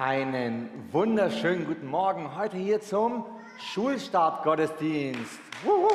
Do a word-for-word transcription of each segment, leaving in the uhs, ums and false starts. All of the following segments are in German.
Einen wunderschönen guten Morgen heute hier zum Schulstart-Gottesdienst. Wuhu.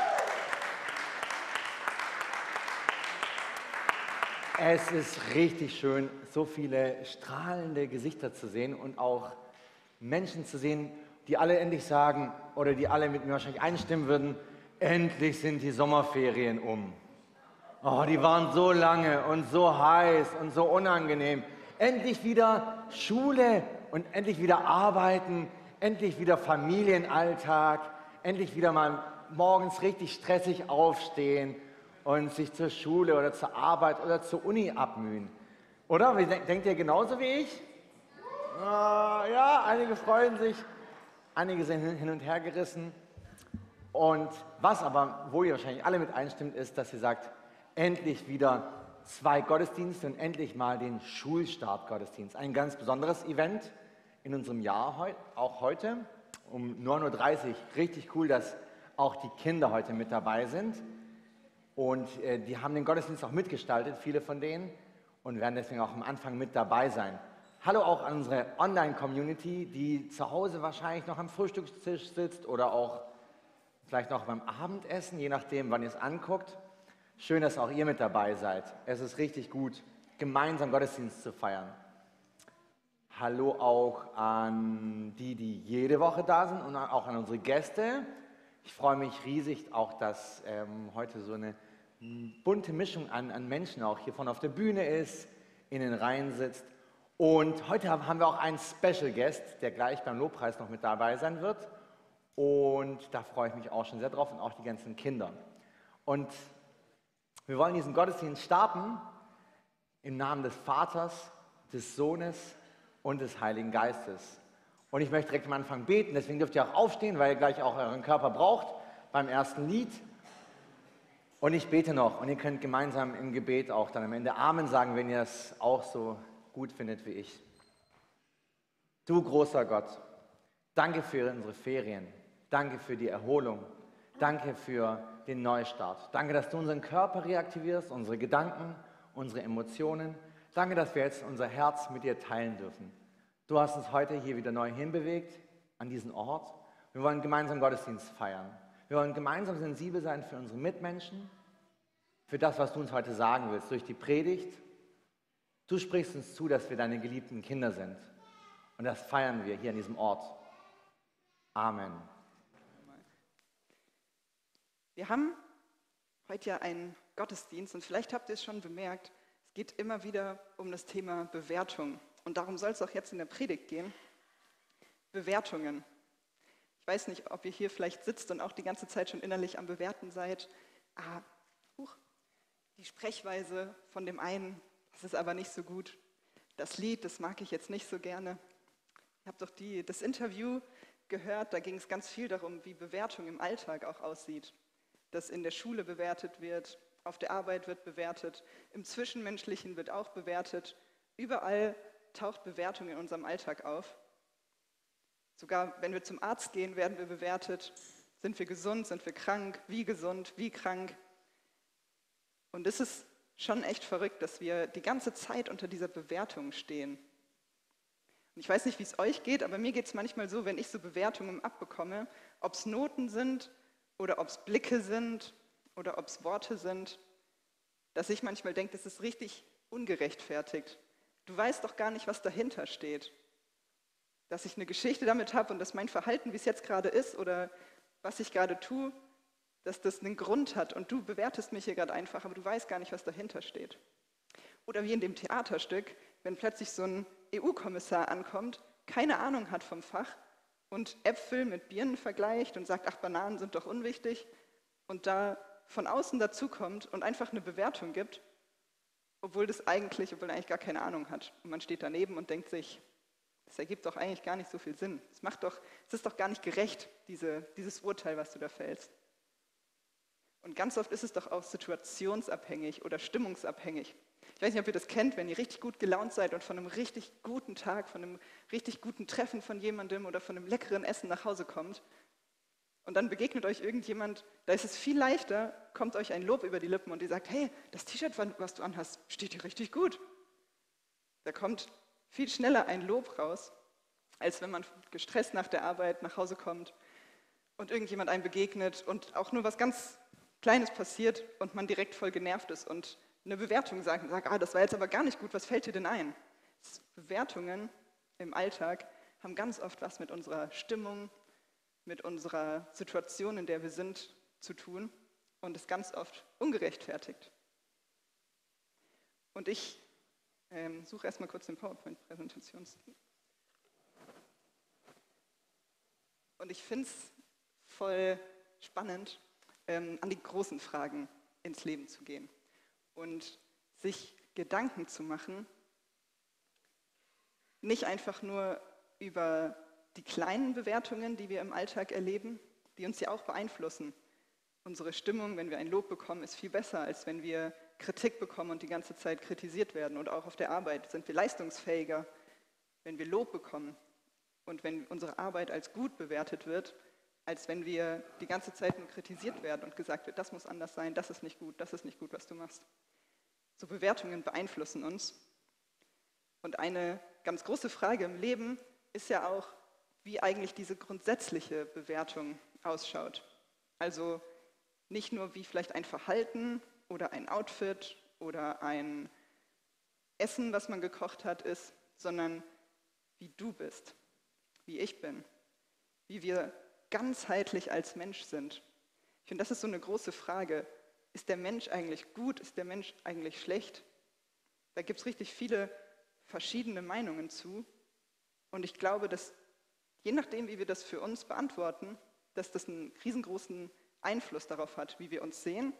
Es ist richtig schön, so viele strahlende Gesichter zu sehen und auch Menschen zu sehen, die alle endlich sagen oder die alle mit mir wahrscheinlich einstimmen würden, endlich sind die Sommerferien um. Oh, die waren so lange und so heiß und so unangenehm. Endlich wieder Schule und endlich wieder arbeiten, endlich wieder Familienalltag, endlich wieder mal morgens richtig stressig aufstehen und sich zur Schule oder zur Arbeit oder zur Uni abmühen. Oder? Denkt ihr genauso wie ich? Ah, ja, einige freuen sich, einige sind hin und her gerissen. Und was aber, wo ihr wahrscheinlich alle mit einstimmt, ist, dass ihr sagt, endlich wieder zwei Gottesdienste und endlich mal den Schulstart-Gottesdienst. Ein ganz besonderes Event in unserem Jahr, auch heute um neun Uhr dreißig. Richtig cool, dass auch die Kinder heute mit dabei sind. Und äh, die haben den Gottesdienst auch mitgestaltet, viele von denen, und werden deswegen auch am Anfang mit dabei sein. Hallo auch an unsere Online-Community, die zu Hause wahrscheinlich noch am Frühstückstisch sitzt oder auch vielleicht noch beim Abendessen, je nachdem, wann ihr es anguckt. Schön, dass auch ihr mit dabei seid. Es ist richtig gut, gemeinsam Gottesdienst zu feiern. Hallo auch an die, die jede Woche da sind und auch an unsere Gäste. Ich freue mich riesig auch, dass ähm, heute so eine bunte Mischung an, an Menschen auch hier vorne auf der Bühne ist, in den Reihen sitzt. Und heute haben wir auch einen Special Guest, der gleich beim Lobpreis noch mit dabei sein wird. Und da freue ich mich auch schon sehr drauf und auch die ganzen Kinder. Und wir wollen diesen Gottesdienst starten im Namen des Vaters, des Sohnes und des Heiligen Geistes. Und ich möchte direkt am Anfang beten, deswegen dürft ihr auch aufstehen, weil ihr gleich auch euren Körper braucht beim ersten Lied. Und ich bete noch und ihr könnt gemeinsam im Gebet auch dann am Ende Amen sagen, wenn ihr es auch so gut findet wie ich. Du großer Gott, danke für unsere Ferien, danke für die Erholung, danke für den Neustart. Danke, dass du unseren Körper reaktivierst, unsere Gedanken, unsere Emotionen. Danke, dass wir jetzt unser Herz mit dir teilen dürfen. Du hast uns heute hier wieder neu hinbewegt, an diesen Ort. Wir wollen gemeinsam Gottesdienst feiern. Wir wollen gemeinsam sensibel sein für unsere Mitmenschen, für das, was du uns heute sagen willst, durch die Predigt. Du sprichst uns zu, dass wir deine geliebten Kinder sind. Und das feiern wir hier an diesem Ort. Amen. Wir haben heute ja einen Gottesdienst und vielleicht habt ihr es schon bemerkt, es geht immer wieder um das Thema Bewertung. Und darum soll es auch jetzt in der Predigt gehen. Bewertungen. Ich weiß nicht, ob ihr hier vielleicht sitzt und auch die ganze Zeit schon innerlich am Bewerten seid. Ah, huch, die Sprechweise von dem einen, das ist aber nicht so gut. Das Lied, das mag ich jetzt nicht so gerne. Ihr habt doch die, das Interview gehört, da ging es ganz viel darum, wie Bewertung im Alltag auch aussieht. Dass in der Schule bewertet wird, auf der Arbeit wird bewertet, im Zwischenmenschlichen wird auch bewertet. Überall taucht Bewertung in unserem Alltag auf. Sogar wenn wir zum Arzt gehen, werden wir bewertet. Sind wir gesund, sind wir krank, wie gesund, wie krank. Und es ist schon echt verrückt, dass wir die ganze Zeit unter dieser Bewertung stehen. Und ich weiß nicht, wie es euch geht, aber mir geht es manchmal so, wenn ich so Bewertungen abbekomme, ob es Noten sind, oder ob es Blicke sind oder ob es Worte sind, dass ich manchmal denke, das ist richtig ungerechtfertigt. Du weißt doch gar nicht, was dahinter steht. Dass ich eine Geschichte damit habe und dass mein Verhalten, wie es jetzt gerade ist oder was ich gerade tue, dass das einen Grund hat und du bewertest mich hier gerade einfach, aber du weißt gar nicht, was dahinter steht. Oder wie in dem Theaterstück, wenn plötzlich so ein E U-Kommissar ankommt, keine Ahnung hat vom Fach, und Äpfel mit Birnen vergleicht und sagt, ach, Bananen sind doch unwichtig und da von außen dazukommt und einfach eine Bewertung gibt, obwohl das eigentlich, obwohl er eigentlich gar keine Ahnung hat. Und man steht daneben und denkt sich, das ergibt doch eigentlich gar nicht so viel Sinn. Es macht doch, es ist doch gar nicht gerecht, diese, dieses Urteil, was du da fällst. Und ganz oft ist es doch auch situationsabhängig oder stimmungsabhängig. Ich weiß nicht, ob ihr das kennt, wenn ihr richtig gut gelaunt seid und von einem richtig guten Tag, von einem richtig guten Treffen von jemandem oder von einem leckeren Essen nach Hause kommt und dann begegnet euch irgendjemand, da ist es viel leichter, kommt euch ein Lob über die Lippen und ihr sagt, hey, das T-Shirt, was du anhast, steht dir richtig gut. Da kommt viel schneller ein Lob raus, als wenn man gestresst nach der Arbeit nach Hause kommt und irgendjemand einem begegnet und auch nur was ganz Kleines passiert und man direkt voll genervt ist und eine Bewertung sagt, sagt, ah, das war jetzt aber gar nicht gut, was fällt dir denn ein? Bewertungen im Alltag haben ganz oft was mit unserer Stimmung, mit unserer Situation, in der wir sind, zu tun und ist ganz oft ungerechtfertigt. Und ich ähm, suche erstmal kurz den PowerPoint-Präsentations. Und ich finde es voll spannend, ähm, an die großen Fragen ins Leben zu gehen und sich Gedanken zu machen, nicht einfach nur über die kleinen Bewertungen, die wir im Alltag erleben, die uns ja auch beeinflussen. Unsere Stimmung, wenn wir ein Lob bekommen, ist viel besser, als wenn wir Kritik bekommen und die ganze Zeit kritisiert werden. Und auch auf der Arbeit sind wir leistungsfähiger, wenn wir Lob bekommen und wenn unsere Arbeit als gut bewertet wird, als wenn wir die ganze Zeit nur kritisiert werden und gesagt wird, das muss anders sein, das ist nicht gut, das ist nicht gut, was du machst. So Bewertungen beeinflussen uns. Und eine ganz große Frage im Leben ist ja auch, wie eigentlich diese grundsätzliche Bewertung ausschaut. Also nicht nur, wie vielleicht ein Verhalten oder ein Outfit oder ein Essen, was man gekocht hat, ist, sondern wie du bist, wie ich bin, wie wir ganzheitlich als Mensch sind. Ich finde, das ist so eine große Frage. Ist der Mensch eigentlich gut? Ist der Mensch eigentlich schlecht? Da gibt es richtig viele verschiedene Meinungen zu. Und ich glaube, dass je nachdem, wie wir das für uns beantworten, dass das einen riesengroßen Einfluss darauf hat, wie wir uns sehen,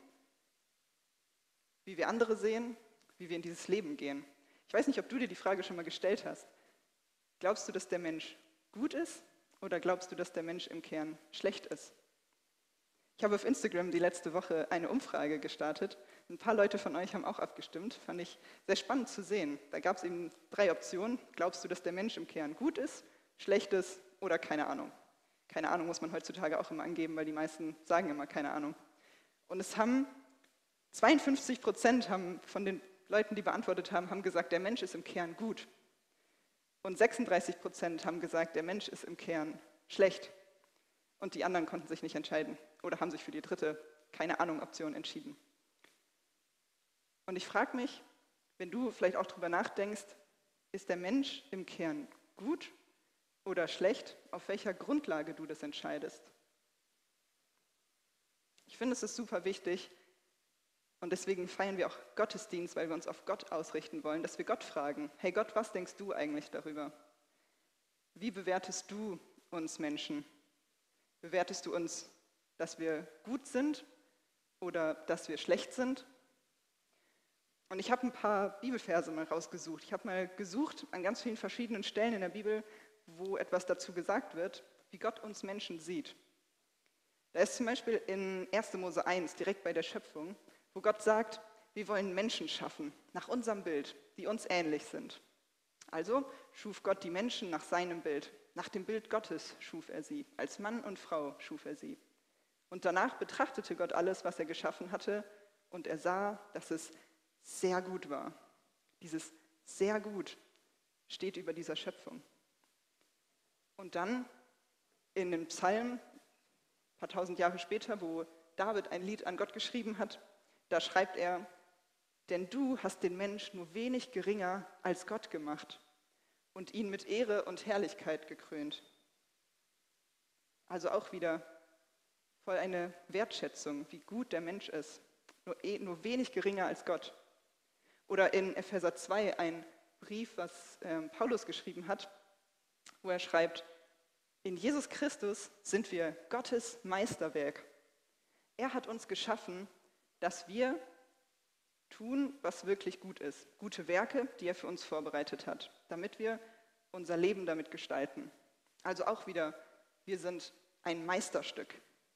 wie wir andere sehen, wie wir in dieses Leben gehen. Ich weiß nicht, ob du dir die Frage schon mal gestellt hast. Glaubst du, dass der Mensch gut ist oder glaubst du, dass der Mensch im Kern schlecht ist? Ich habe auf Instagram die letzte Woche eine Umfrage gestartet. Ein paar Leute von euch haben auch abgestimmt. Fand ich sehr spannend zu sehen. Da gab es eben drei Optionen. Glaubst du, dass der Mensch im Kern gut ist, schlecht ist oder keine Ahnung? Keine Ahnung muss man heutzutage auch immer angeben, weil die meisten sagen immer keine Ahnung. Und es haben zweiundfünfzig Prozent haben von den Leuten, die beantwortet haben, haben gesagt, der Mensch ist im Kern gut. Und sechsunddreißig Prozent haben gesagt, der Mensch ist im Kern schlecht. Und die anderen konnten sich nicht entscheiden oder haben sich für die dritte Keine-Ahnung-Option entschieden. Und ich frage mich, wenn du vielleicht auch darüber nachdenkst, ist der Mensch im Kern gut oder schlecht, auf welcher Grundlage du das entscheidest? Ich finde, es ist super wichtig und deswegen feiern wir auch Gottesdienst, weil wir uns auf Gott ausrichten wollen, dass wir Gott fragen, hey Gott, was denkst du eigentlich darüber? Wie bewertest du uns Menschen? Bewertest du uns, dass wir gut sind oder dass wir schlecht sind? Und ich habe ein paar Bibelverse mal rausgesucht. Ich habe mal gesucht an ganz vielen verschiedenen Stellen in der Bibel, wo etwas dazu gesagt wird, wie Gott uns Menschen sieht. Da ist zum Beispiel in erster Mose eins, direkt bei der Schöpfung, wo Gott sagt, wir wollen Menschen schaffen, nach unserem Bild, die uns ähnlich sind. Also schuf Gott die Menschen nach seinem Bild. Nach dem Bild Gottes schuf er sie. Als Mann und Frau schuf er sie. Und danach betrachtete Gott alles, was er geschaffen hatte, und er sah, dass es sehr gut war. Dieses sehr gut steht über dieser Schöpfung. Und dann in dem Psalm, ein paar tausend Jahre später, wo David ein Lied an Gott geschrieben hat, da schreibt er, denn du hast den Mensch nur wenig geringer als Gott gemacht und ihn mit Ehre und Herrlichkeit gekrönt. Also auch wieder voll eine Wertschätzung, wie gut der Mensch ist, nur, nur wenig geringer als Gott. Oder in Epheser zwei ein Brief, was äh, Paulus geschrieben hat, wo er schreibt, in Jesus Christus sind wir Gottes Meisterwerk. Er hat uns geschaffen, dass wir tun, was wirklich gut ist. Gute Werke, die er für uns vorbereitet hat, damit wir unser Leben damit gestalten. Also auch wieder, wir sind ein Meisterstück.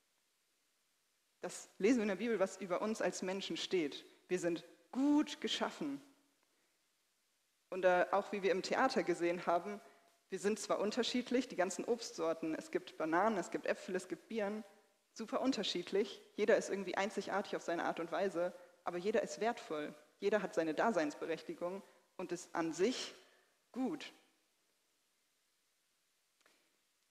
Das lesen wir in der Bibel, was über uns als Menschen steht. Wir sind gut geschaffen. Und äh, auch wie wir im Theater gesehen haben, wir sind zwar unterschiedlich, die ganzen Obstsorten, es gibt Bananen, es gibt Äpfel, es gibt Birnen, super unterschiedlich. Jeder ist irgendwie einzigartig auf seine Art und Weise, aber jeder ist wertvoll. Jeder hat seine Daseinsberechtigung und ist an sich gut.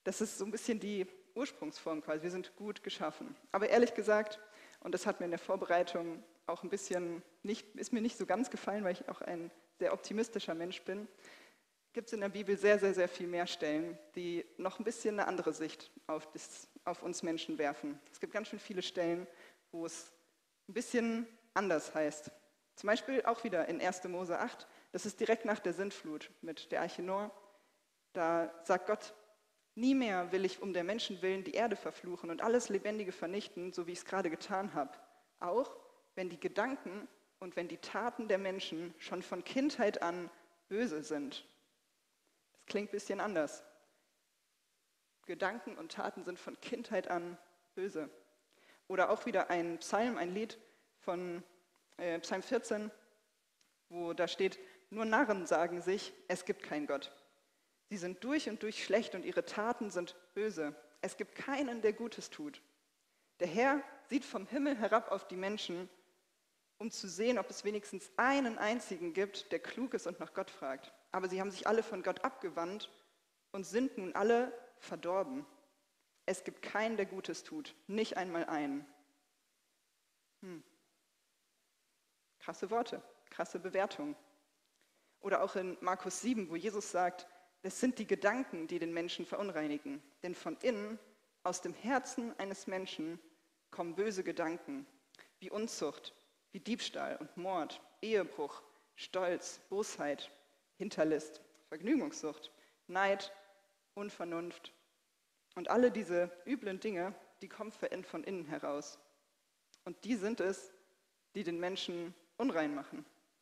Das ist so ein bisschen die Ursprungsform quasi. Wir sind gut geschaffen. Aber ehrlich gesagt, und das hat mir in der Vorbereitung auch ein bisschen nicht, ist mir nicht so ganz gefallen, weil ich auch ein sehr optimistischer Mensch bin, gibt es in der Bibel sehr, sehr, sehr viel mehr Stellen, die noch ein bisschen eine andere Sicht auf, das, auf uns Menschen werfen. Es gibt ganz schön viele Stellen, wo es ein bisschen anders heißt. Zum Beispiel auch wieder in erster Mose acht, das ist direkt nach der Sintflut mit der Arche Noah. Da sagt Gott, nie mehr will ich um der Menschen willen die Erde verfluchen und alles Lebendige vernichten, so wie ich es gerade getan habe. Auch wenn die Gedanken und wenn die Taten der Menschen schon von Kindheit an böse sind. Das klingt ein bisschen anders. Gedanken und Taten sind von Kindheit an böse. Oder auch wieder ein Psalm, ein Lied von äh, Psalm vierzehn, wo da steht, nur Narren sagen sich, es gibt keinen Gott. Sie sind durch und durch schlecht und ihre Taten sind böse. Es gibt keinen, der Gutes tut. Der Herr sieht vom Himmel herab auf die Menschen, um zu sehen, ob es wenigstens einen einzigen gibt, der klug ist und nach Gott fragt. Aber sie haben sich alle von Gott abgewandt und sind nun alle verdorben. Es gibt keinen, der Gutes tut, nicht einmal einen. Hm. Krasse Worte, krasse Bewertung. Oder auch in Markus sieben, wo Jesus sagt, es sind die Gedanken, die den Menschen verunreinigen. Denn von innen, aus dem Herzen eines Menschen, kommen böse Gedanken, wie Unzucht, wie Diebstahl und Mord, Ehebruch, Stolz, Bosheit, Hinterlist, Vergnügungssucht, Neid, Unvernunft. Und alle diese üblen Dinge, die kommen von innen heraus. Und die sind es, die den Menschen unrein machen.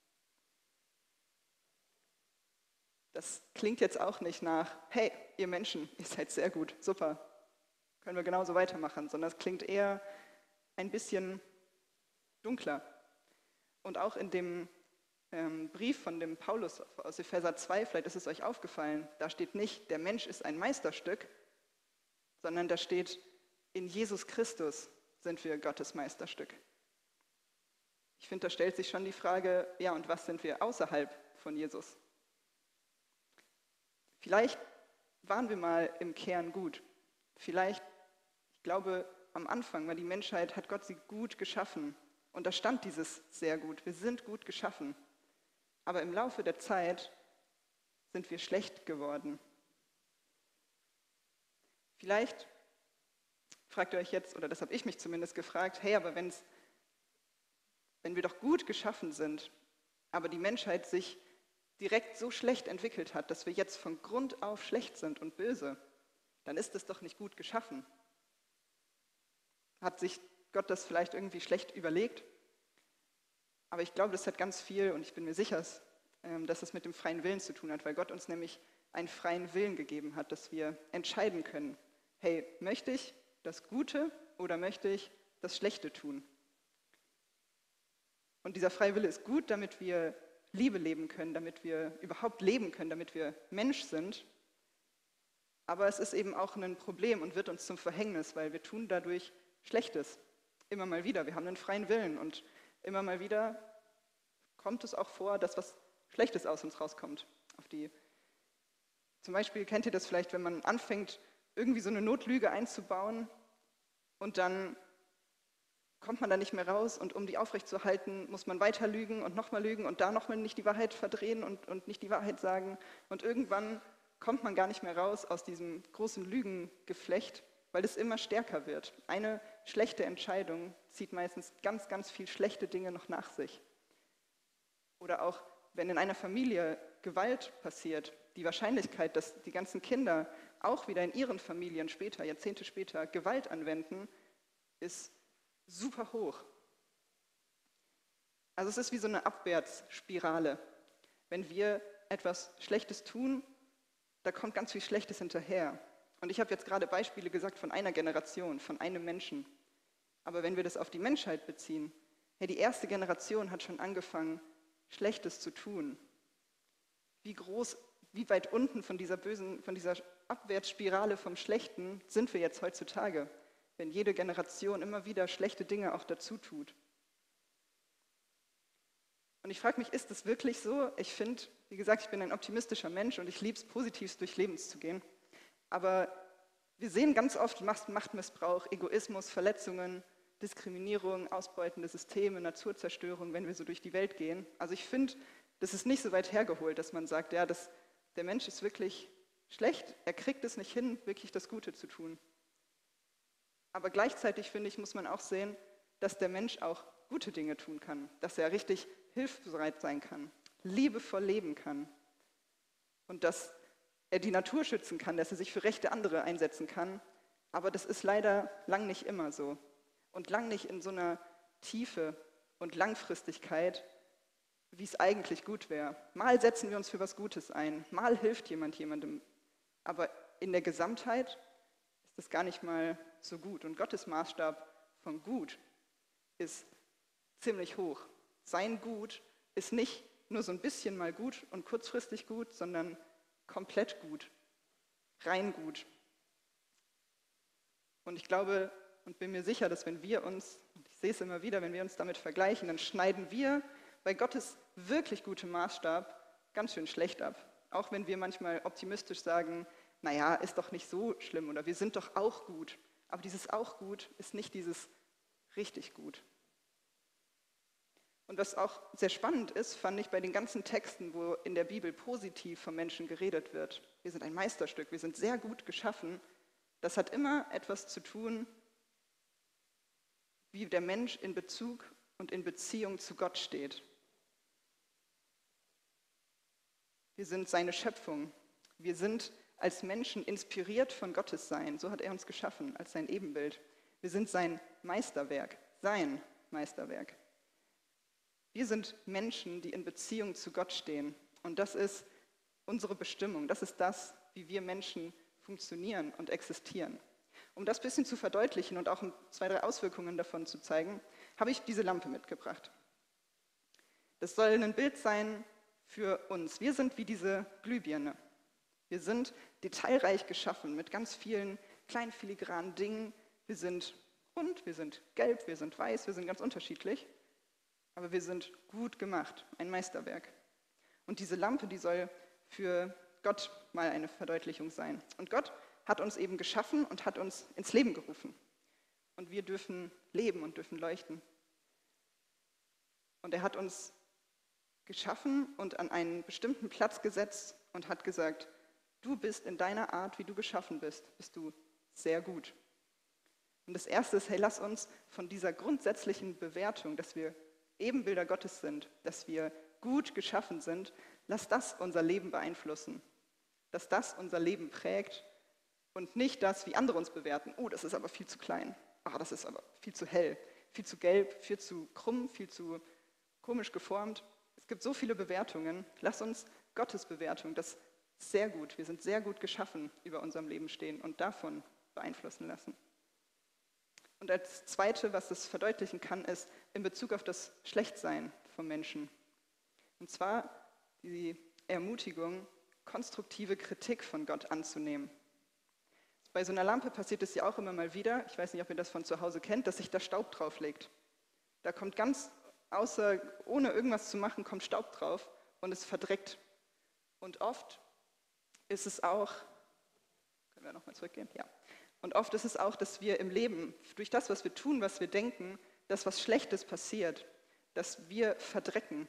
Das klingt jetzt auch nicht nach, hey, ihr Menschen, ihr seid sehr gut, super, können wir genauso weitermachen, sondern es klingt eher ein bisschen dunkler. Und auch in dem ähm, Brief von dem Paulus aus Epheser zwei, vielleicht ist es euch aufgefallen, da steht nicht, der Mensch ist ein Meisterstück, sondern da steht, in Jesus Christus sind wir Gottes Meisterstück. Ich finde, da stellt sich schon die Frage, ja, und was sind wir außerhalb von Jesus? Vielleicht waren wir mal im Kern gut. Vielleicht, ich glaube, am Anfang war die Menschheit, hat Gott sie gut geschaffen. Und da stand dieses sehr gut. Wir sind gut geschaffen. Aber im Laufe der Zeit sind wir schlecht geworden. Vielleicht fragt ihr euch jetzt, oder das habe ich mich zumindest gefragt, hey, aber wenn's, wenn wir doch gut geschaffen sind, aber die Menschheit sich direkt so schlecht entwickelt hat, dass wir jetzt von Grund auf schlecht sind und böse, dann ist es doch nicht gut geschaffen. Hat sich Gott das vielleicht irgendwie schlecht überlegt? Aber ich glaube, das hat ganz viel, und ich bin mir sicher, dass es mit dem freien Willen zu tun hat, weil Gott uns nämlich einen freien Willen gegeben hat, dass wir entscheiden können, hey, möchte ich das Gute oder möchte ich das Schlechte tun? Und dieser freie Wille ist gut, damit wir Liebe leben können, damit wir überhaupt leben können, damit wir Mensch sind. Aber es ist eben auch ein Problem und wird uns zum Verhängnis, weil wir tun dadurch Schlechtes. Immer mal wieder. Wir haben einen freien Willen und immer mal wieder kommt es auch vor, dass was Schlechtes aus uns rauskommt. Auf die Zum Beispiel kennt ihr das vielleicht, wenn man anfängt, irgendwie so eine Notlüge einzubauen und dann kommt man da nicht mehr raus und um die aufrechtzuerhalten, muss man weiter lügen und nochmal lügen und da nochmal nicht die Wahrheit verdrehen und, und nicht die Wahrheit sagen. Und irgendwann kommt man gar nicht mehr raus aus diesem großen Lügengeflecht, weil es immer stärker wird. Eine schlechte Entscheidung zieht meistens ganz, ganz viel schlechte Dinge noch nach sich. Oder auch, wenn in einer Familie Gewalt passiert, die Wahrscheinlichkeit, dass die ganzen Kinder auch wieder in ihren Familien später, Jahrzehnte später, Gewalt anwenden, ist super hoch. Also es ist wie so eine Abwärtsspirale. Wenn wir etwas Schlechtes tun, da kommt ganz viel Schlechtes hinterher. Und ich habe jetzt gerade Beispiele gesagt von einer Generation, von einem Menschen. Aber wenn wir das auf die Menschheit beziehen, hey, die erste Generation hat schon angefangen, Schlechtes zu tun. Wie groß, wie weit unten von dieser bösen, von dieser Abwärtsspirale vom Schlechten sind wir jetzt heutzutage, wenn jede Generation immer wieder schlechte Dinge auch dazu tut. Und ich frage mich, ist es wirklich so? Ich finde, wie gesagt, ich bin ein optimistischer Mensch und ich liebe es, positiv durch Leben zu gehen. Aber Wir sehen ganz oft Macht- Machtmissbrauch, Egoismus, Verletzungen, Diskriminierung, ausbeutende Systeme, Naturzerstörung, wenn wir so durch die Welt gehen. Also ich finde, das ist nicht so weit hergeholt, dass man sagt, ja, das, der Mensch ist wirklich schlecht, er kriegt es nicht hin, wirklich das Gute zu tun. Aber gleichzeitig, finde ich, muss man auch sehen, dass der Mensch auch gute Dinge tun kann, dass er richtig hilfsbereit sein kann, liebevoll leben kann und dass er die Natur schützen kann, dass er sich für Rechte anderer einsetzen kann. Aber das ist leider lang nicht immer so und lang nicht in so einer Tiefe und Langfristigkeit, wie es eigentlich gut wäre. Mal setzen wir uns für was Gutes ein, mal hilft jemand jemandem, aber in der Gesamtheit ist das gar nicht mal so gut. Und Gottes Maßstab von gut ist ziemlich hoch. Sein Gut ist nicht nur so ein bisschen mal gut und kurzfristig gut, sondern komplett gut, rein gut. Und ich glaube und bin mir sicher, dass wenn wir uns, und ich sehe es immer wieder, wenn wir uns damit vergleichen, dann schneiden wir bei Gottes wirklich gutem Maßstab ganz schön schlecht ab. Auch wenn wir manchmal optimistisch sagen, naja, ist doch nicht so schlimm oder wir sind doch auch gut. Aber dieses auch gut ist nicht dieses richtig gut. Und was auch sehr spannend ist, fand ich bei den ganzen Texten, wo in der Bibel positiv vom Menschen geredet wird. Wir sind ein Meisterstück, wir sind sehr gut geschaffen. Das hat immer etwas zu tun, wie der Mensch in Bezug und in Beziehung zu Gott steht. Wir sind seine Schöpfung. Wir sind als Menschen inspiriert von Gottes Sein. So hat er uns geschaffen, als sein Ebenbild. Wir sind sein Meisterwerk, sein Meisterwerk. Wir sind Menschen, die in Beziehung zu Gott stehen. Und das ist unsere Bestimmung. Das ist das, wie wir Menschen funktionieren und existieren. Um das ein bisschen zu verdeutlichen und auch zwei, drei Auswirkungen davon zu zeigen, habe ich diese Lampe mitgebracht. Das soll ein Bild sein für uns. Wir sind wie diese Glühbirne. Wir sind detailreich geschaffen mit ganz vielen kleinen filigranen Dingen. Wir sind rund, wir sind gelb, wir sind weiß, wir sind ganz unterschiedlich. Aber wir sind gut gemacht, ein Meisterwerk. Und diese Lampe, die soll für Gott mal eine Verdeutlichung sein. Und Gott hat uns eben geschaffen und hat uns ins Leben gerufen. Und wir dürfen leben und dürfen leuchten. Und er hat uns geschaffen und an einen bestimmten Platz gesetzt und hat gesagt, du bist in deiner Art, wie du geschaffen bist, bist du sehr gut. Und das Erste ist, hey, lass uns von dieser grundsätzlichen Bewertung, dass wir Ebenbilder Gottes sind, dass wir gut geschaffen sind, lass das unser Leben beeinflussen, dass das unser Leben prägt und nicht das, wie andere uns bewerten. Oh, das ist aber viel zu klein, ah, das ist aber viel zu hell, viel zu gelb, viel zu krumm, viel zu komisch geformt. Es gibt so viele Bewertungen, lass uns Gottes Bewertung, das ist sehr gut, wir sind sehr gut geschaffen, über unserem Leben stehen und davon beeinflussen lassen. Und als Zweite, was das verdeutlichen kann, ist in Bezug auf das Schlechtsein vom Menschen. Und zwar die Ermutigung, konstruktive Kritik von Gott anzunehmen. Bei so einer Lampe passiert es ja auch immer mal wieder, ich weiß nicht, ob ihr das von zu Hause kennt, dass sich da Staub drauf legt. Da kommt ganz, außer ohne irgendwas zu machen, kommt Staub drauf und es verdreckt. Und oft ist es auch, können wir nochmal zurückgehen? Ja. Und oft ist es auch, dass wir im Leben, durch das, was wir tun, was wir denken, dass was Schlechtes passiert, dass wir verdrecken.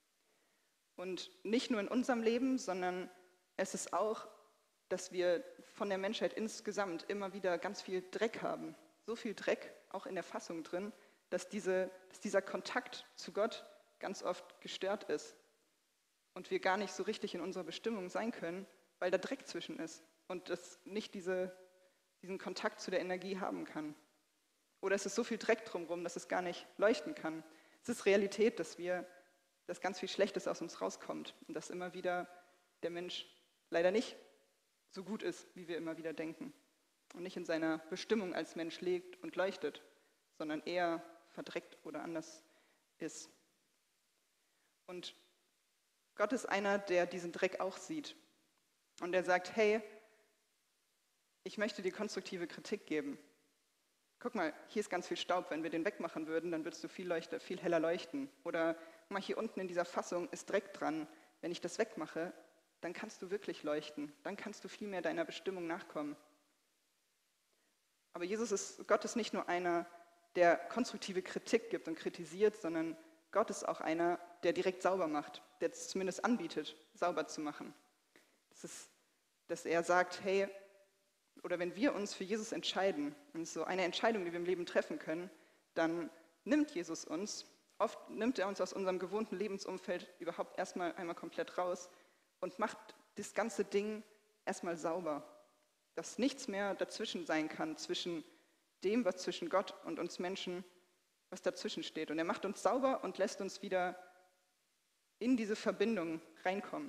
Und nicht nur in unserem Leben, sondern es ist auch, dass wir von der Menschheit insgesamt immer wieder ganz viel Dreck haben. So viel Dreck, auch in der Fassung drin, dass, diese, dass dieser Kontakt zu Gott ganz oft gestört ist. Und wir gar nicht so richtig in unserer Bestimmung sein können, weil da Dreck zwischen ist und das nicht diese diesen Kontakt zu der Energie haben kann. Oder es ist so viel Dreck drumherum, dass es gar nicht leuchten kann. Es ist Realität, dass wir, dass ganz viel Schlechtes aus uns rauskommt und dass immer wieder der Mensch leider nicht so gut ist, wie wir immer wieder denken und nicht in seiner Bestimmung als Mensch lebt und leuchtet, sondern eher verdreckt oder anders ist. Und Gott ist einer, der diesen Dreck auch sieht und der sagt, hey, ich möchte dir konstruktive Kritik geben. Guck mal, hier ist ganz viel Staub. Wenn wir den wegmachen würden, dann würdest du viel, leuchter, viel heller leuchten. Oder guck mal, hier unten in dieser Fassung ist Dreck dran. Wenn ich das wegmache, dann kannst du wirklich leuchten. Dann kannst du viel mehr deiner Bestimmung nachkommen. Aber Jesus ist, Gott ist nicht nur einer, der konstruktive Kritik gibt und kritisiert, sondern Gott ist auch einer, der direkt sauber macht, der es zumindest anbietet, sauber zu machen. Das ist, dass er sagt, hey, oder wenn wir uns für Jesus entscheiden, und es ist so eine Entscheidung, die wir im Leben treffen können, dann nimmt Jesus uns, oft nimmt er uns aus unserem gewohnten Lebensumfeld überhaupt erstmal einmal komplett raus und macht das ganze Ding erstmal sauber, dass nichts mehr dazwischen sein kann, zwischen dem, was zwischen Gott und uns Menschen, was dazwischen steht. Und er macht uns sauber und lässt uns wieder in diese Verbindung reinkommen.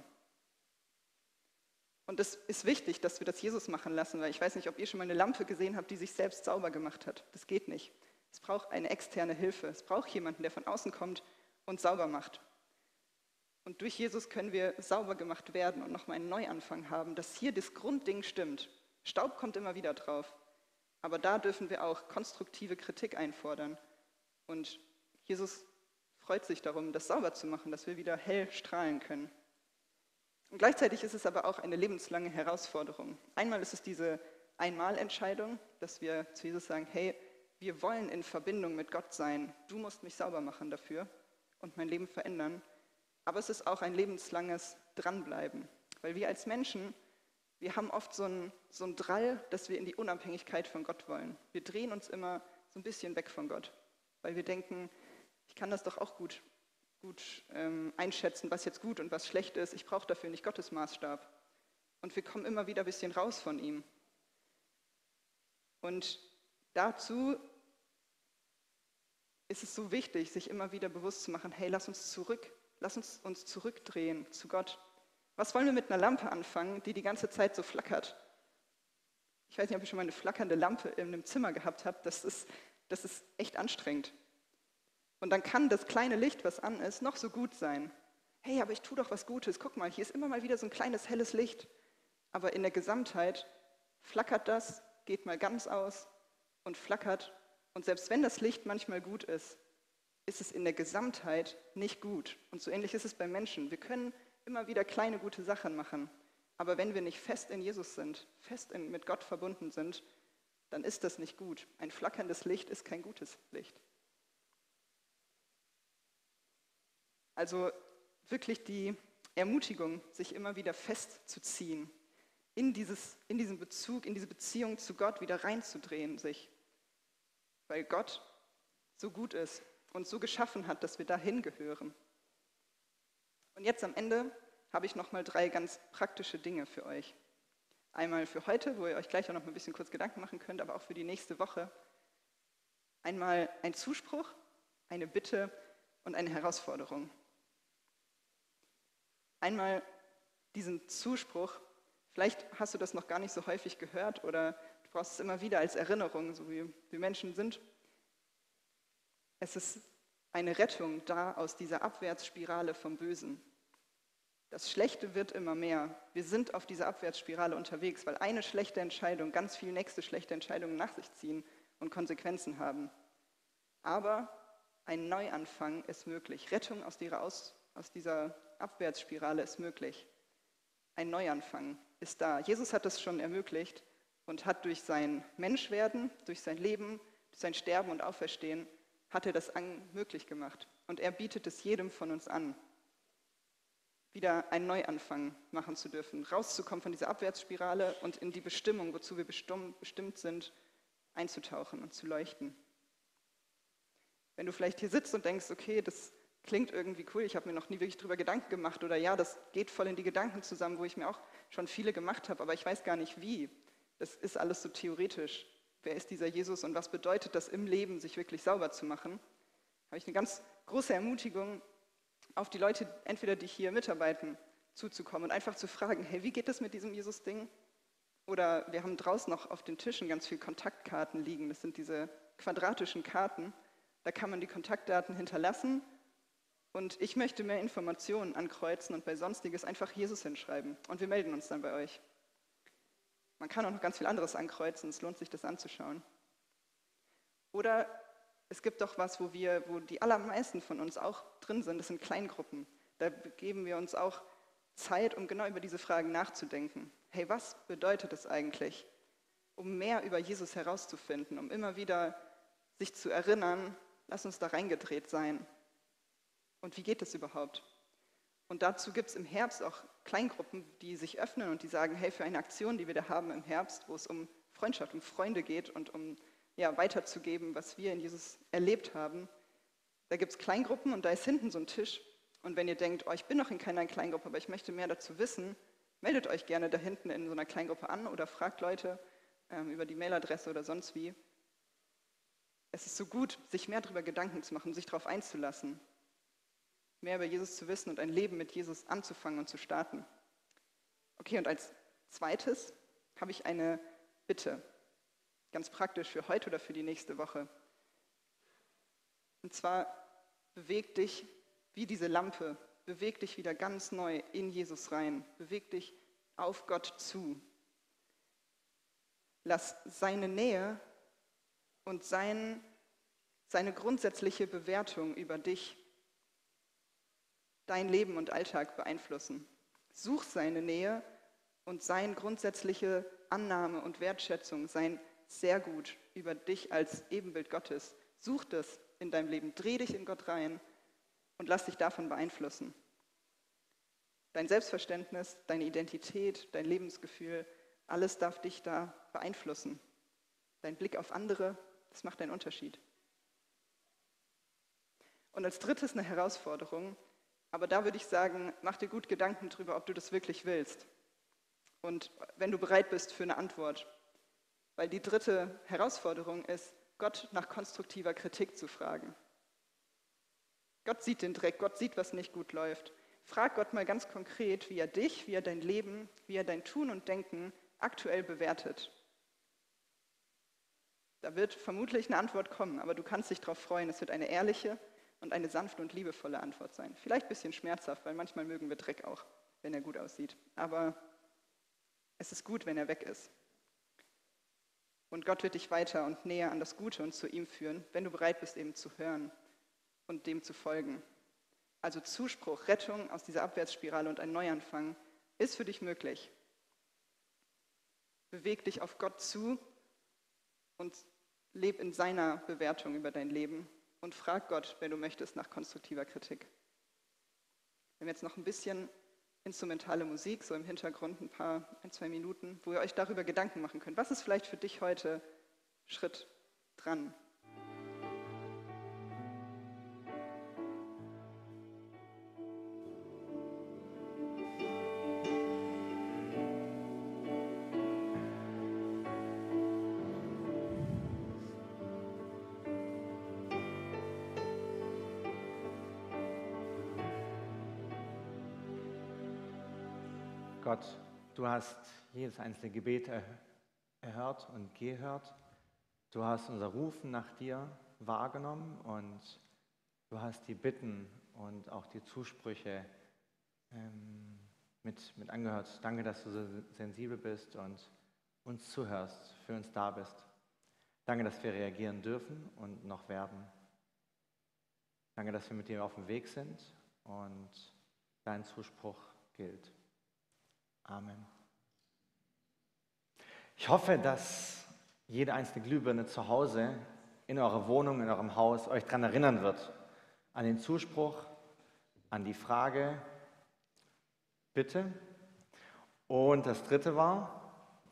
Und es ist wichtig, dass wir das Jesus machen lassen, weil ich weiß nicht, ob ihr schon mal eine Lampe gesehen habt, die sich selbst sauber gemacht hat. Das geht nicht. Es braucht eine externe Hilfe. Es braucht jemanden, der von außen kommt und sauber macht. Und durch Jesus können wir sauber gemacht werden und nochmal einen Neuanfang haben, dass hier das Grundding stimmt. Staub kommt immer wieder drauf. Aber da dürfen wir auch konstruktive Kritik einfordern. Und Jesus freut sich darum, das sauber zu machen, dass wir wieder hell strahlen können. Und gleichzeitig ist es aber auch eine lebenslange Herausforderung. Einmal ist es diese Einmalentscheidung, dass wir zu Jesus sagen, hey, wir wollen in Verbindung mit Gott sein. Du musst mich sauber machen dafür und mein Leben verändern. Aber es ist auch ein lebenslanges Dranbleiben. Weil wir als Menschen, wir haben oft so einen so einen Drall, dass wir in die Unabhängigkeit von Gott wollen. Wir drehen uns immer so ein bisschen weg von Gott. Weil wir denken, ich kann das doch auch gut, gut ähm, einschätzen, was jetzt gut und was schlecht ist. Ich brauche dafür nicht Gottes Maßstab. Und wir kommen immer wieder ein bisschen raus von ihm. Und dazu ist es so wichtig, sich immer wieder bewusst zu machen, hey, lass uns zurück, lass uns uns zurückdrehen zu Gott. Was wollen wir mit einer Lampe anfangen, die die ganze Zeit so flackert? Ich weiß nicht, ob ihr schon mal eine flackernde Lampe in einem Zimmer gehabt habt. Das ist, das ist echt anstrengend. Und dann kann das kleine Licht, was an ist, noch so gut sein. Hey, aber ich tue doch was Gutes. Guck mal, hier ist immer mal wieder so ein kleines helles Licht. Aber in der Gesamtheit flackert das, geht mal ganz aus und flackert. Und selbst wenn das Licht manchmal gut ist, ist es in der Gesamtheit nicht gut. Und so ähnlich ist es bei Menschen. Wir können immer wieder kleine gute Sachen machen. Aber wenn wir nicht fest in Jesus sind, fest in, mit Gott verbunden sind, dann ist das nicht gut. Ein flackerndes Licht ist kein gutes Licht. Also wirklich die Ermutigung, sich immer wieder festzuziehen, in, dieses, in diesen Bezug, in diese Beziehung zu Gott wieder reinzudrehen sich. Weil Gott so gut ist und so geschaffen hat, dass wir dahin gehören. Und jetzt am Ende habe ich nochmal drei ganz praktische Dinge für euch. Einmal für heute, wo ihr euch gleich auch noch mal ein bisschen kurz Gedanken machen könnt, aber auch für die nächste Woche. Einmal ein Zuspruch, eine Bitte und eine Herausforderung. Einmal diesen Zuspruch, vielleicht hast du das noch gar nicht so häufig gehört oder du brauchst es immer wieder als Erinnerung, so wie wir Menschen sind. Es ist eine Rettung da aus dieser Abwärtsspirale vom Bösen. Das Schlechte wird immer mehr. Wir sind auf dieser Abwärtsspirale unterwegs, weil eine schlechte Entscheidung ganz viele nächste schlechte Entscheidungen nach sich ziehen und Konsequenzen haben. Aber ein Neuanfang ist möglich. Rettung aus dieser, aus, aus dieser Abwärtsspirale ist möglich. Ein Neuanfang ist da. Jesus hat das schon ermöglicht und hat durch sein Menschwerden, durch sein Leben, durch sein Sterben und Auferstehen, hat er das möglich gemacht. Und er bietet es jedem von uns an, wieder einen Neuanfang machen zu dürfen, rauszukommen von dieser Abwärtsspirale und in die Bestimmung, wozu wir bestimmt sind, einzutauchen und zu leuchten. Wenn du vielleicht hier sitzt und denkst, okay, das klingt irgendwie cool, ich habe mir noch nie wirklich drüber Gedanken gemacht oder ja, das geht voll in die Gedanken zusammen, wo ich mir auch schon viele gemacht habe, aber ich weiß gar nicht wie. Das ist alles so theoretisch. Wer ist dieser Jesus und was bedeutet das im Leben, sich wirklich sauber zu machen? Habe ich eine ganz große Ermutigung, auf die Leute, entweder die hier mitarbeiten, zuzukommen und einfach zu fragen, hey, wie geht das mit diesem Jesus-Ding? Oder wir haben draußen noch auf den Tischen ganz viele Kontaktkarten liegen. Das sind diese quadratischen Karten. Da kann man die Kontaktdaten hinterlassen. Und ich möchte mehr Informationen ankreuzen und bei Sonstiges einfach Jesus hinschreiben. Und wir melden uns dann bei euch. Man kann auch noch ganz viel anderes ankreuzen. Es lohnt sich, das anzuschauen. Oder es gibt doch was, wo wir, wo die allermeisten von uns auch drin sind. Das sind Kleingruppen. Da geben wir uns auch Zeit, um genau über diese Fragen nachzudenken. Hey, was bedeutet es eigentlich, um mehr über Jesus herauszufinden, um immer wieder sich zu erinnern, lass uns da reingedreht sein. Und wie geht es überhaupt? Und dazu gibt es im Herbst auch Kleingruppen, die sich öffnen und die sagen, hey, für eine Aktion, die wir da haben im Herbst, wo es um Freundschaft, um Freunde geht und um ja, weiterzugeben, was wir in Jesus erlebt haben, da gibt es Kleingruppen und da ist hinten so ein Tisch. Und wenn ihr denkt, oh, ich bin noch in keiner Kleingruppe, aber ich möchte mehr dazu wissen, meldet euch gerne da hinten in so einer Kleingruppe an oder fragt Leute ähm, über die Mailadresse oder sonst wie. Es ist so gut, sich mehr darüber Gedanken zu machen, sich darauf einzulassen, mehr über Jesus zu wissen und ein Leben mit Jesus anzufangen und zu starten. Okay, und als zweites habe ich eine Bitte, ganz praktisch für heute oder für die nächste Woche. Und zwar beweg dich wie diese Lampe, beweg dich wieder ganz neu in Jesus rein, beweg dich auf Gott zu. Lass seine Nähe und sein, seine grundsätzliche Bewertung über dich dein Leben und Alltag beeinflussen. Such seine Nähe und seine grundsätzliche Annahme und Wertschätzung, sein sehr gut über dich als Ebenbild Gottes. Such das in deinem Leben, dreh dich in Gott rein und lass dich davon beeinflussen. Dein Selbstverständnis, deine Identität, dein Lebensgefühl, alles darf dich da beeinflussen. Dein Blick auf andere, das macht einen Unterschied. Und als drittes eine Herausforderung, aber da würde ich sagen, mach dir gut Gedanken darüber, ob du das wirklich willst. Und wenn du bereit bist für eine Antwort. Weil die dritte Herausforderung ist, Gott nach konstruktiver Kritik zu fragen. Gott sieht den Dreck, Gott sieht, was nicht gut läuft. Frag Gott mal ganz konkret, wie er dich, wie er dein Leben, wie er dein Tun und Denken aktuell bewertet. Da wird vermutlich eine Antwort kommen, aber du kannst dich darauf freuen. Es wird eine ehrliche und eine sanfte und liebevolle Antwort sein. Vielleicht ein bisschen schmerzhaft, weil manchmal mögen wir Dreck auch, wenn er gut aussieht. Aber es ist gut, wenn er weg ist. Und Gott wird dich weiter und näher an das Gute und zu ihm führen, wenn du bereit bist, eben zu hören und dem zu folgen. Also Zuspruch, Rettung aus dieser Abwärtsspirale und ein Neuanfang ist für dich möglich. Beweg dich auf Gott zu und leb in seiner Bewertung über dein Leben und frag Gott, wenn du möchtest, nach konstruktiver Kritik. Wir haben jetzt noch ein bisschen instrumentale Musik, so im Hintergrund ein paar, ein, zwei Minuten, wo ihr euch darüber Gedanken machen könnt. Was ist vielleicht für dich heute Schritt dran? Gott, du hast jedes einzelne Gebet er, erhört und gehört. Du hast unser Rufen nach dir wahrgenommen und du hast die Bitten und auch die Zusprüche ähm, mit, mit angehört. Danke, dass du so sensibel bist und uns zuhörst, für uns da bist. Danke, dass wir reagieren dürfen und noch werden. Danke, dass wir mit dir auf dem Weg sind und dein Zuspruch gilt. Amen. Ich hoffe, dass jede einzelne Glühbirne zu Hause, in eurer Wohnung, in eurem Haus, euch daran erinnern wird. An den Zuspruch, an die Frage, bitte. Und das dritte war,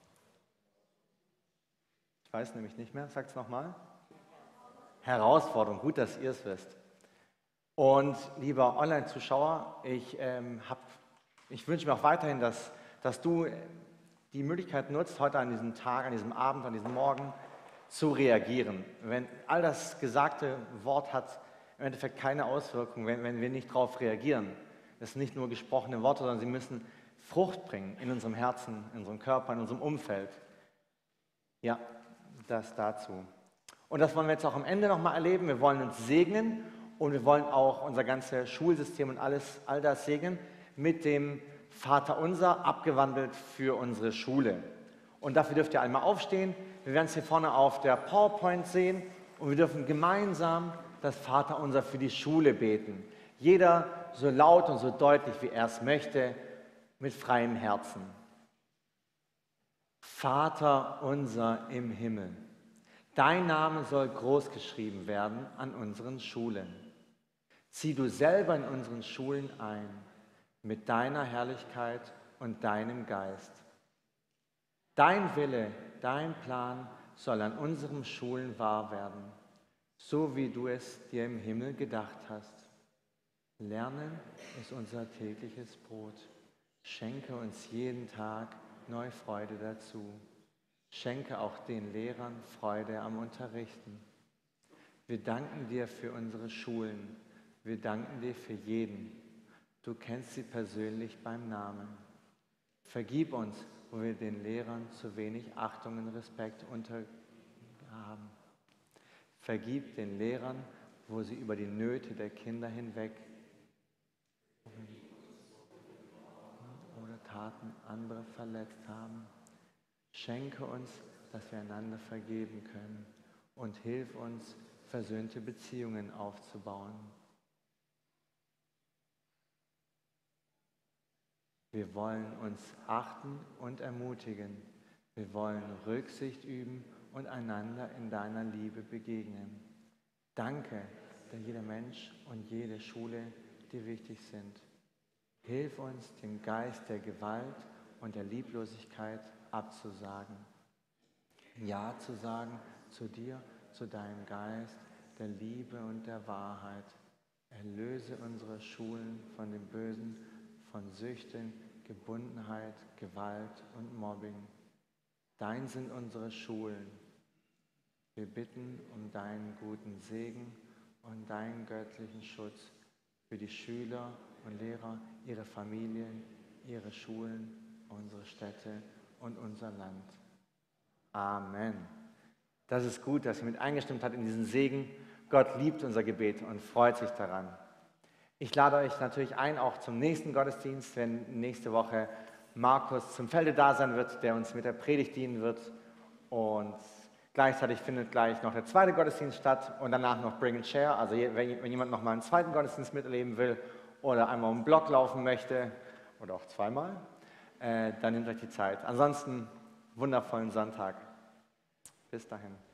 ich weiß nämlich nicht mehr, sagt es nochmal. Herausforderung, gut, dass ihr es wisst. Und lieber Online-Zuschauer, ich, ähm, hab, ich wünsche mir auch weiterhin, dass dass du die Möglichkeit nutzt, heute an diesem Tag, an diesem Abend, an diesem Morgen zu reagieren. Wenn all das gesagte Wort hat im Endeffekt keine Auswirkung, wenn, wenn wir nicht darauf reagieren. Das sind nicht nur gesprochene Worte, sondern sie müssen Frucht bringen in unserem Herzen, in unserem Körper, in unserem Umfeld. Ja, das dazu. Und das wollen wir jetzt auch am Ende nochmal erleben. Wir wollen uns segnen und wir wollen auch unser ganzes Schulsystem und alles, all das segnen mit dem Vater unser, abgewandelt für unsere Schule. Und dafür dürft ihr einmal aufstehen. Wir werden es hier vorne auf der PowerPoint sehen und wir dürfen gemeinsam das Vater unser für die Schule beten. Jeder so laut und so deutlich, wie er es möchte, mit freiem Herzen. Vater unser im Himmel, dein Name soll groß geschrieben werden an unseren Schulen. Zieh du selber in unseren Schulen ein, mit deiner Herrlichkeit und deinem Geist. Dein Wille, dein Plan soll an unseren Schulen wahr werden, so wie du es dir im Himmel gedacht hast. Lernen ist unser tägliches Brot. Schenke uns jeden Tag neue Freude dazu. Schenke auch den Lehrern Freude am Unterrichten. Wir danken dir für unsere Schulen. Wir danken dir für jeden. Du kennst sie persönlich beim Namen. Vergib uns, wo wir den Lehrern zu wenig Achtung und Respekt unterhaben. Vergib den Lehrern, wo sie über die Nöte der Kinder hinweg oder Taten andere verletzt haben. Schenke uns, dass wir einander vergeben können und hilf uns, versöhnte Beziehungen aufzubauen. Wir wollen uns achten und ermutigen. Wir wollen Rücksicht üben und einander in deiner Liebe begegnen. Danke, dass jeder Mensch und jede Schule dir wichtig sind. Hilf uns, den Geist der Gewalt und der Lieblosigkeit abzusagen. Ja zu sagen zu dir, zu deinem Geist der Liebe und der Wahrheit. Erlöse unsere Schulen von dem Bösen, von Süchten, Gebundenheit, Gewalt und Mobbing. Dein sind unsere Schulen. Wir bitten um deinen guten Segen und deinen göttlichen Schutz für die Schüler und Lehrer, ihre Familien, ihre Schulen, unsere Städte und unser Land. Amen. Das ist gut, dass ihr mit eingestimmt habt in diesen Segen. Gott liebt unser Gebet und freut sich daran. Ich lade euch natürlich ein, auch zum nächsten Gottesdienst, wenn nächste Woche Markus zum Felde da sein wird, der uns mit der Predigt dienen wird. Und gleichzeitig findet gleich noch der zweite Gottesdienst statt und danach noch Bring and Share. Also wenn, wenn jemand noch mal einen zweiten Gottesdienst miterleben will oder einmal um den Block laufen möchte oder auch zweimal, äh, dann nehmt euch die Zeit. Ansonsten wundervollen Sonntag. Bis dahin.